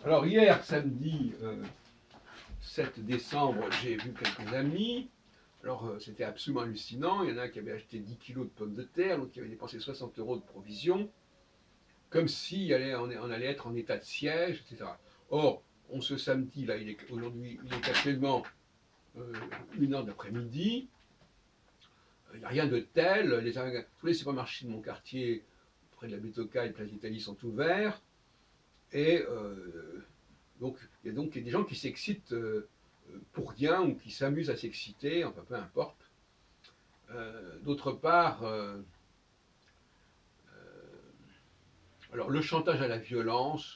Alors hier, samedi 7 décembre, j'ai vu quelques amis. Alors c'était absolument hallucinant. Il y en a un qui avait acheté 10 kilos de pommes de terre, l'autre qui avait dépensé 60 euros de provisions, comme si on allait être en état de siège, etc. Or, on ce samedi, là, aujourd'hui, il est actuellement 1 heure d'après-midi. Il n'y a rien de tel. Tous les supermarchés de mon quartier, près de la Bétoca et de Place d'Italie, sont ouverts. Et donc, il y a donc des gens qui s'excitent pour rien ou qui s'amusent à s'exciter, enfin peu importe. D'autre part, alors le chantage à la violence,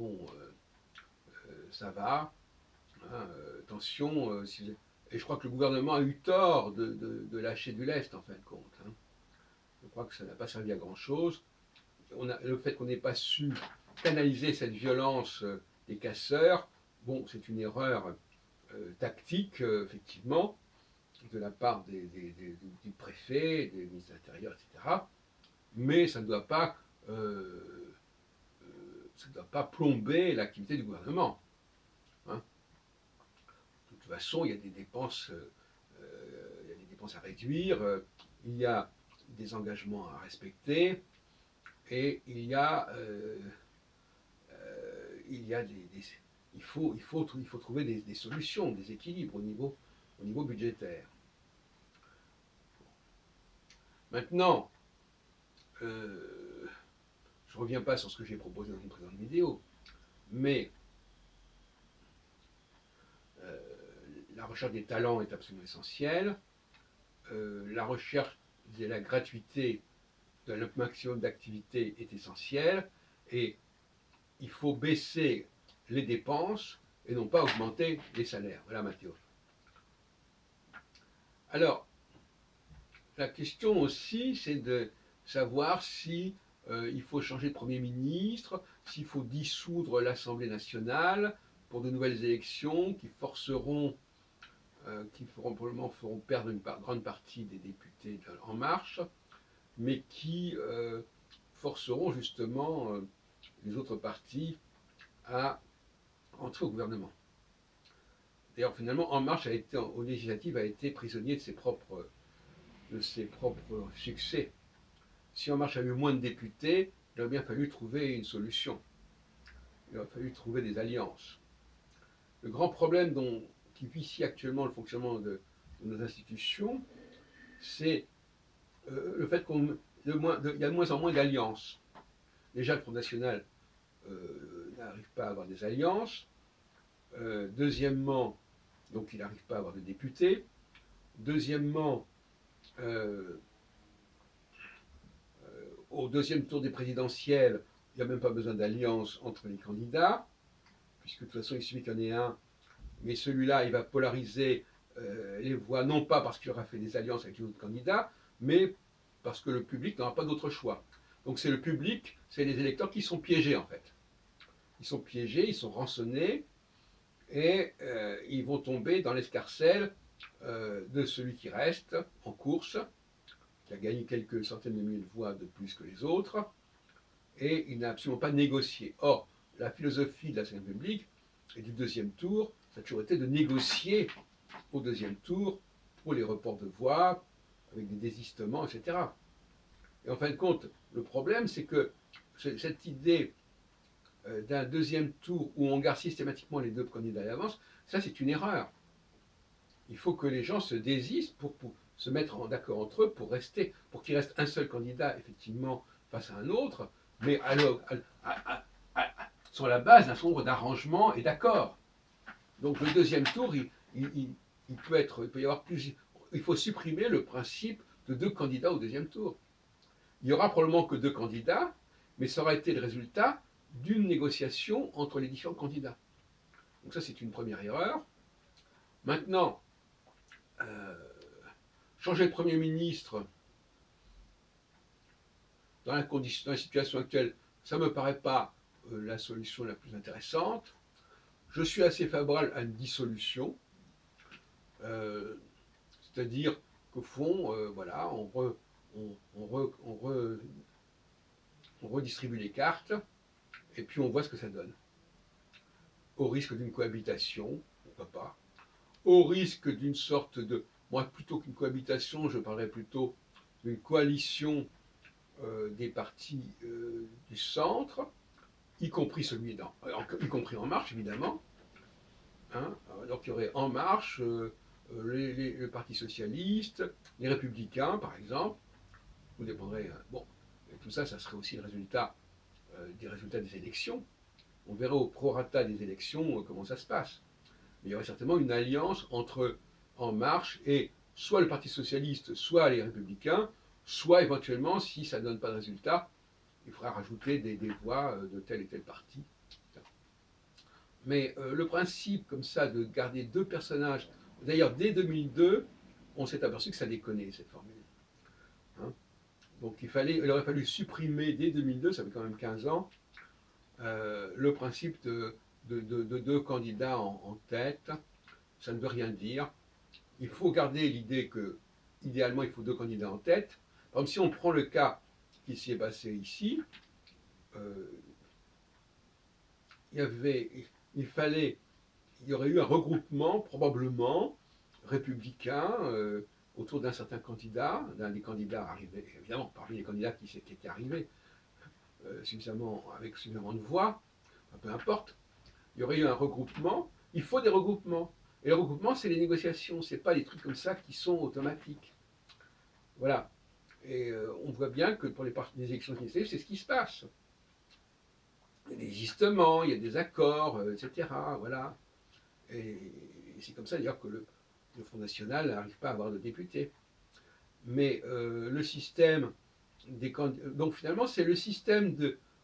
ça va. Hein, attention, et je crois que le gouvernement a eu tort de lâcher du lest en fin de compte. Hein. Je crois que ça n'a pas servi à grand chose. Le fait qu'on n'ait pas su canaliser cette violence des casseurs, bon, c'est une erreur tactique, effectivement, de la part du préfet, des ministres de l'Intérieur, etc. Mais ça ne doit pas plomber l'activité du gouvernement. Hein. De toute façon, il y a des dépenses à réduire, il y a des engagements à respecter, et il y a il faut trouver des solutions, des équilibres au niveau budgétaire. Maintenant, je ne reviens pas sur ce que j'ai proposé dans une précédente vidéo, mais euh, la recherche des talents est absolument essentielle. La recherche de la gratuité d'un maximum d'activités est essentielle. Et il faut baisser les dépenses et non pas augmenter les salaires. Voilà, Mathieu. Alors, la question aussi, c'est de savoir si il faut changer de Premier ministre, s'il faut dissoudre l'Assemblée nationale pour de nouvelles élections qui probablement feront perdre une grande partie des députés En Marche, mais qui forceront justement les autres partis à entrer au gouvernement. D'ailleurs, finalement, En Marche aux législatives, a été prisonnier de ses propres succès. Si En Marche a eu moins de députés, il aurait bien fallu trouver une solution. Il aurait fallu trouver des alliances. Le grand problème qui vicie actuellement le fonctionnement de nos institutions, c'est le fait qu'il y a de moins en moins d'alliances. Déjà, le Front National n'arrive pas à avoir des alliances. Deuxièmement, donc il n'arrive pas à avoir de députés. Deuxièmement, euh, au deuxième tour des présidentielles, il n'y a même pas besoin d'alliance entre les candidats, puisque de toute façon, il suffit qu'il y en ait un, mais celui-là, il va polariser les voix, non pas parce qu'il aura fait des alliances avec les autres candidats, mais parce que le public n'aura pas d'autre choix. Donc c'est le public, c'est les électeurs qui sont piégés en fait. Ils sont piégés, ils sont rançonnés, et ils vont tomber dans l'escarcelle de celui qui reste en course, qui a gagné quelques centaines de milliers de voix de plus que les autres, et il n'a absolument pas négocié. Or, la philosophie de la Ve République et du deuxième tour, ça a toujours été de négocier au deuxième tour pour les reports de voix, avec des désistements, etc. Et en fin de compte, le problème, c'est que cette idée d'un deuxième tour où on garde systématiquement les deux candidats à l'avance, ça c'est une erreur. Il faut que les gens se désistent pour se mettre d'accord entre eux, pour qu'il reste un seul candidat, effectivement, face à un autre, mais sur la base d'un certain nombre d'arrangements et d'accords. Donc le deuxième tour, il peut y avoir plus. Il faut supprimer le principe de deux candidats au deuxième tour. Il n'y aura probablement que deux candidats, mais ça aura été le résultat d'une négociation entre les différents candidats. Donc ça, c'est une première erreur. Maintenant, euh, changer de Premier ministre dans la situation actuelle, ça ne me paraît pas la solution la plus intéressante. Je suis assez favorable à une dissolution, euh, c'est-à-dire qu'au fond, voilà, on redistribue les cartes et puis on voit ce que ça donne. au risque d'une cohabitation, pourquoi pas, au risque d'une sorte de, moi plutôt qu'une cohabitation, je parlerais plutôt d'une coalition des partis du centre, y compris y compris En Marche évidemment. Hein. Donc il y aurait En Marche, le Parti socialiste, les Républicains par exemple. Vous dépendrez. Bon, et tout ça, ça serait aussi le résultat des résultats des élections. On verra au prorata des élections comment ça se passe. Mais il y aurait certainement une alliance entre En Marche et soit le Parti socialiste, soit les Républicains, soit éventuellement, si ça ne donne pas de résultat, il faudra rajouter des voix de tel et tel parti. Mais le principe comme ça de garder deux personnages, d'ailleurs dès 2002, on s'est aperçu que ça déconnait cette formule. Hein. Donc il aurait fallu supprimer dès 2002, ça fait quand même 15 ans, le principe de deux candidats en tête. Ça ne veut rien dire. Il faut garder l'idée que, idéalement, il faut deux candidats en tête. Par exemple, si on prend le cas qui s'y est passé ici, euh, il y aurait eu un regroupement, probablement, républicain, autour d'un certain candidat, d'un des candidats arrivés, évidemment, parmi les candidats qui étaient arrivés, avec suffisamment de voix, peu importe. Il y aurait eu un regroupement. Il faut des regroupements. Et le regroupement, c'est les négociations. Ce n'est pas des trucs comme ça qui sont automatiques. Voilà. Et on voit bien que pour les élections législatives, c'est ce qui se passe. Il y a des ajustements, il y a des accords, etc. Voilà. Et c'est comme ça d'ailleurs que le Front National n'arrive pas à avoir de députés. Mais le système donc finalement, c'est le système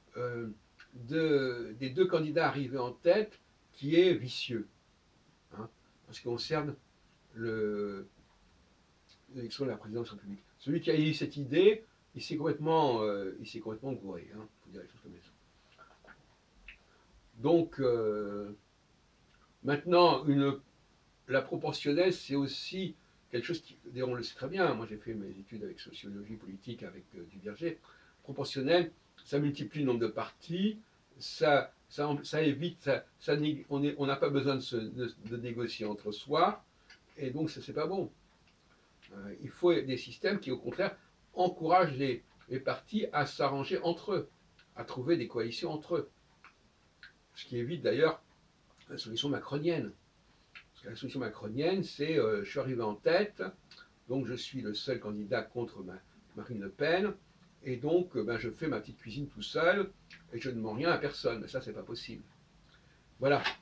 des deux candidats arrivés en tête qui est vicieux. Hein, en ce qui concerne l'élection de la présidence de la République. Celui qui a eu cette idée, il s'est complètement gouré. Il faut dire les choses comme elles sont. Donc, maintenant, la proportionnelle, c'est aussi quelque chose qui, d'ailleurs on le sait très bien, moi j'ai fait mes études avec sociologie politique avec Duverger, proportionnelle, ça multiplie le nombre de partis, ça évite, on n'a pas besoin de négocier entre soi, et donc ça c'est pas bon. Il faut des systèmes qui au contraire encouragent les partis à s'arranger entre eux, à trouver des coalitions entre eux. Ce qui évite d'ailleurs la solution macronienne. Parce que la solution macronienne, c'est je suis arrivé en tête, donc je suis le seul candidat contre Marine Le Pen, et donc je fais ma petite cuisine tout seul, et je ne demande rien à personne. Mais ça, c'est pas possible. Voilà.